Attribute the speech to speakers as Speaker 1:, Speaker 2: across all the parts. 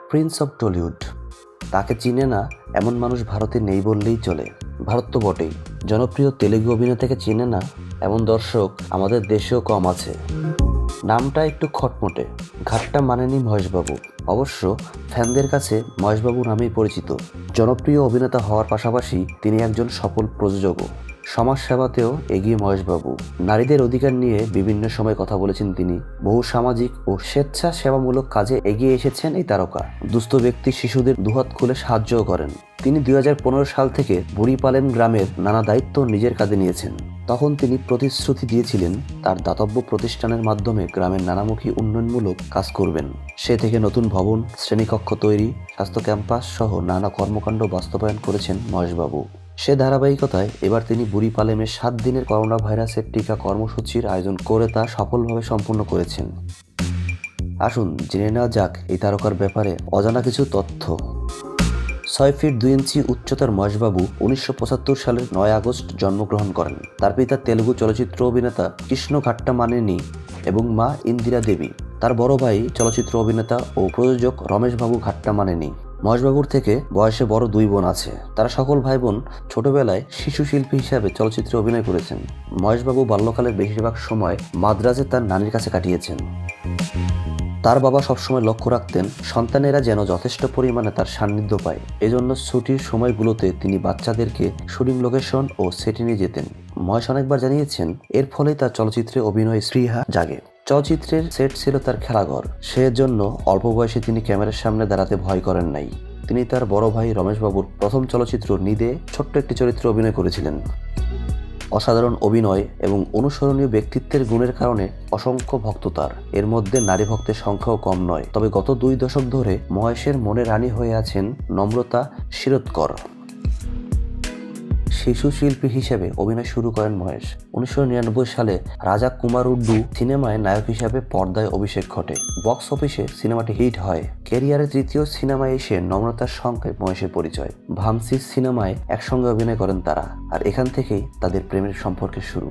Speaker 1: Prince of Tollywood. তাকে চিনে না এমন মানুষ ভারতে নেই বললেই চলে। ভারত তো বটেই, জনপ্রিয় তেলেগু অভিনেতাকে চিনে না এমন দর্শক আমাদের দেশেও কম আছে। নামটা একটু খটমটে, ঘাটটা মানেনি মহেশবাবু। অবশ্য ফ্যানদের কাছে মহেশবাবু নামেই পরিচিত। জনপ্রিয় অভিনেতা হওয়ার পাশাপাশি তিনি একজন সফল প্রযোজকও। সমাজ সেবাতেও এগিয়ে মহেশবাবু। নারীদের অধিকার নিয়ে বিভিন্ন সময় কথা বলেছেন তিনি। বহু সামাজিক ও স্বেচ্ছাসেবামূলক কাজে এগিয়ে এসেছেন এই তারকা। দুস্থ ব্যক্তি শিশুদের দুহাত খুলে সাহায্যও করেন। তিনি 2015 সাল থেকে বুড়িপালেম গ্রামের নানা দায়িত্ব নিজের কাঁধে নিয়েছেন। তখন তিনি প্রতিশ্রুতি দিয়েছিলেন তার দাতব্য প্রতিষ্ঠানের মাধ্যমে গ্রামের নানামুখী উন্নয়নমূলক কাজ করবেন। সে থেকে নতুন ভবন, শ্রেণীকক্ষ তৈরি, স্বাস্থ্য ক্যাম্পাস সহ নানা কর্মকাণ্ড বাস্তবায়ন করেছেন মহেশবাবু। সে ধারাবাহিকতায় এবার তিনি বুড়িপালেমে 7 দিনের করোনা ভাইরাসের টিকা কর্মসূচির আয়োজন করে তা সফলভাবে সম্পন্ন করেছেন। আসুন জেনে নেওয়া যাক এই তারকার ব্যাপারে অজানা কিছু তথ্য। 6 ফিট 2 ইঞ্চি উচ্চতার মহেশবাবু 1975 সালের 9 আগস্ট জন্মগ্রহণ করেন। তার পিতা তেলুগু চলচ্চিত্র অভিনেতা কৃষ্ণ ঘাট্টামানেনি এবং মা ইন্দিরা দেবী। তার বড় ভাই চলচ্চিত্র অভিনেতা ও প্রযোজক রমেশ বাবু ঘাট্টামানেনি। মহেশবাবুর থেকে বয়সে বড় 2 বোন আছে। তারা সকল ভাই বোন ছোটবেলায় শিশু শিল্পী হিসাবে চলচ্চিত্রে অভিনয় করেছেন। মহেশবাবু বাল্যকালের বেশিরভাগ সময় মাদ্রাজে তার নানির কাছে কাটিয়েছেন। তার বাবা সবসময় লক্ষ্য রাখতেন সন্তানেরা যেন যথেষ্ট পরিমাণে তার সান্নিধ্য পায়। এজন্য ছুটির সময়গুলোতে তিনি বাচ্চাদেরকে শুটিং লোকেশন ও সেটে নিয়ে যেতেন। মহেশ অনেকবার জানিয়েছেন এর ফলেই তার চলচ্চিত্রে অভিনয় স্পৃহা জাগে। চলচ্চিত্রের সেট ছিল তার খেলাঘর। সেজন্য অল্প বয়সে তিনি ক্যামেরার সামনে দাঁড়াতে ভয় করেন নাই। তিনি তার বড় ভাই রমেশবাবুর প্রথম চলচ্চিত্র নিদে ছোট্ট একটি চরিত্রে অভিনয় করেছিলেন। অসাধারণ অভিনয় এবং অনুসরণীয় ব্যক্তিত্বের গুণের কারণে অসংখ্য ভক্ত তার। এর মধ্যে নারী ভক্তের সংখ্যাও কম নয়। তবে গত 2 দশক ধরে মহেশের মনে রানী হয়ে আছেন নম্রতা শিরোদকর। শিশু শিল্পী হিসেবে অভিনয় শুরু করেন মহেশ। 1999 সালে রাজা কুমারুড্ডু সিনেমায় নায়ক হিসেবে পর্দায় অভিষেক ঘটে। বক্স অফিসে সিনেমাটি হিট হয়। ক্যারিয়ারের 3য় সিনেমায় এসে নম্রতার সঙ্গে মহেশের পরিচয়। ভামসিস সিনেমায় একসঙ্গে অভিনয় করেন তারা, আর এখান থেকেই তাদের প্রেমের সম্পর্কের শুরু।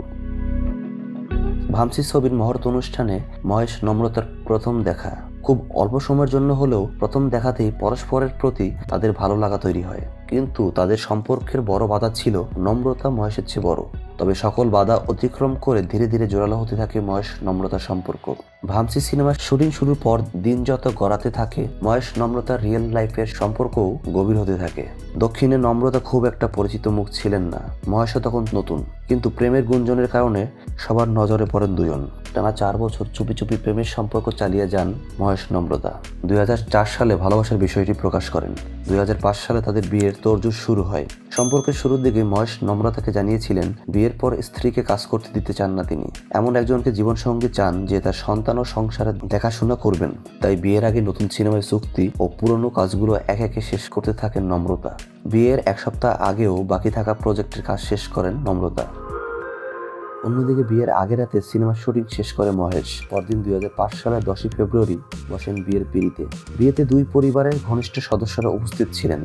Speaker 1: ভামসিস ছবির মহরত অনুষ্ঠানে মহেশ নম্রতার প্রথম দেখা। খুব অল্প সময়ের জন্য হলেও প্রথম দেখাতেই পরস্পরের প্রতি তাদের ভালো লাগা তৈরি হয়। কিন্তু তাদের সম্পর্কের বড় বাধা ছিল নম্রতা মহেশের চেয়ে বড়। তবে সকল বাধা অতিক্রম করে ধীরে ধীরে জোরালো হতে থাকে মহেশ নম্রতার সম্পর্ক। ভামসি সিনেমার শুটিং শুরুর পর দিন যত গড়াতে থাকে মহেশ নম্রতার রিয়েল লাইফের সম্পর্কও গভীর হতে থাকে। দক্ষিণে নম্রতা খুব একটা পরিচিত মুখ ছিলেন না। মহেশও তখন নতুন, কিন্তু প্রেমের গুঞ্জনের কারণে সবার নজরে পড়েন দুজন। টানা 4 বছর চুপি চুপি প্রেমের সম্পর্ক চালিয়ে যান মহেশ নম্রতা। 2004 সালে ভালোবাসার বিষয়টি প্রকাশ করেন। 2005 সালে তাদের বিয়ের তোড়জোড় শুরু হয়। সম্পর্কের শুরুর দিকে মহেশ নম্রতাকে জানিয়েছিলেন বিয়ের পর স্ত্রীকে কাজ করতে দিতে চান না তিনি। এমন একজনকে জীবনসঙ্গী চান যে তার সন্তান ও সংসারে দেখাশোনা করবেন। তাই বিয়ের আগে নতুন সিনেমায় চুক্তি ও পুরনো কাজগুলো এক একে শেষ করতে থাকেন নম্রতা। বিয়ের 1 সপ্তাহ আগেও বাকি থাকা প্রজেক্টের কাজ শেষ করেন নম্রতা। অন্যদিকে বিয়ের আগের রাতে সিনেমার শুটিং শেষ করে মহেশ। পরদিন 2005 সালের 10 ফেব্রুয়ারি বসেন বিয়ের পিঁড়িতে। বিয়েতে 2 পরিবারের ঘনিষ্ঠ সদস্যরা উপস্থিত ছিলেন।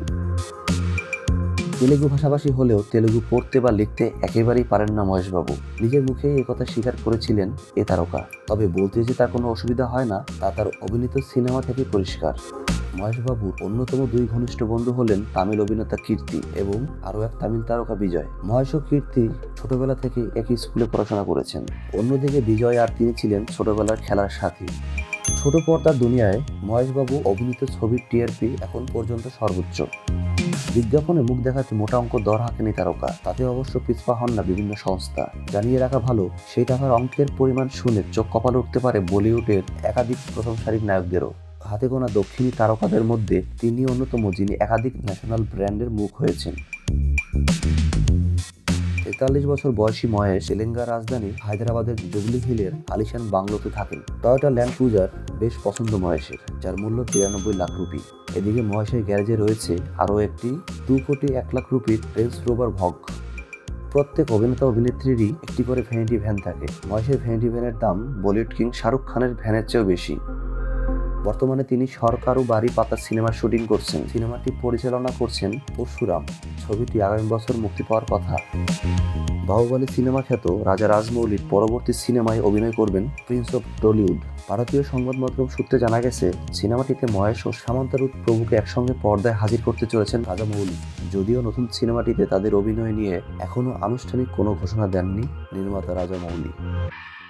Speaker 1: তেলুগু ভাষাভাষী হলেও তেলুগু পড়তে বা লিখতে একেবারেই পারেন না মহেশবাবু। নিজের মুখেই একথা স্বীকার করেছিলেন এ তারকা। তবে বলতে যে তার কোনো অসুবিধা হয় না তা তার অভিনীত সিনেমা থেকে পরিষ্কার। মহেশবাবুর অন্যতম 2 ঘনিষ্ঠ বন্ধু হলেন তামিল অভিনেতা কীর্তি এবং আরও এক তামিল তারকা বিজয়। মহেশ ও কীর্তি ছোটবেলা থেকে একই স্কুলে পড়াশোনা করেছেন। অন্যদিকে বিজয় আর তিনি ছিলেন ছোটবেলার খেলার সাথী। ছোট পর্দার দুনিয়ায় মহেশবাবু অভিনীত ছবির টিআরপি এখন পর্যন্ত সর্বোচ্চ। বিজ্ঞাপনে মুখ দেখাতে মোটা অঙ্ক দর হাঁকেনি তারকা। তাতে অবশ্য পিছপা হন না বিভিন্ন সংস্থা। জানিয়ে রাখা ভালো, সেই টাকার অঙ্কের পরিমাণ শুনে চোখ কপালে উঠতে পারে বলিউডের একাধিক প্রথম সারির নায়কদেরও। হাতে গোনা দক্ষিণী তারকাদের মধ্যে তিনি অন্যতম যিনি একাধিক ন্যাশনাল ব্র্যান্ডের মুখ হয়েছেন। 43 বছর বয়সী মহেশ তেলেঙ্গানার রাজধানী হায়দ্রাবাদের জুবলি হিলের আলিশান বাংলোতে থাকেন। টয়োটা ল্যান্ড ক্রুজার বেশ পছন্দ মহেশের, যার মূল্য 93 লাখ রুপি। এদিকে মহেশের গ্যারেজে রয়েছে আরও একটি 2 কোটি 1 লাখ রুপির রেঞ্জ রোভার ভগ। প্রত্যেক অভিনেতা অভিনেত্রীরই একটি করে ভ্যানিটি ভ্যান থাকে। মহেশের ভ্যানিটি ভ্যানের দাম বলিউড কিং শাহরুখ খানের ভ্যানের চেয়েও বেশি। বর্তমানে তিনি সরকার ও বাড়ি পাতা সিনেমার শুটিং করছেন। সিনেমাটি পরিচালনা করছেন পরশুরাম। ছবিটি আগামী বছর মুক্তি পাওয়ার কথা। বাহুবলী সিনেমা খ্যাত রাজা রাজমৌলির পরবর্তী সিনেমায় অভিনয় করবেন প্রিন্স অফ টলিউড। ভারতীয় সংবাদ মাধ্যম সূত্রে জানা গেছে, সিনেমাটিতে মহেশ ও সামান্তারুত প্রভুকে একসঙ্গে পর্দায় হাজির করতে চলেছেন রাজামৌলি। যদিও নতুন সিনেমাটিতে তাদের অভিনয় নিয়ে এখনও আনুষ্ঠানিক কোনো ঘোষণা দেননি নির্মাতা রাজামৌলি।